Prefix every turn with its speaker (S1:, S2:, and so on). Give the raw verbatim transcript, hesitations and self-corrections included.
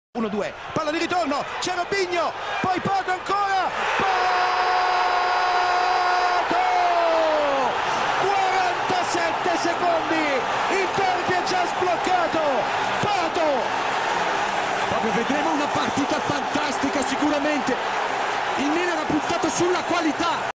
S1: uno due, palla di ritorno, c'è Robinho, poi Pato ancora, Pato! quarantasette secondi, il derby è già sbloccato, Pato!
S2: Proprio vedremo una partita fantastica sicuramente, il Milan ha puntato sulla qualità.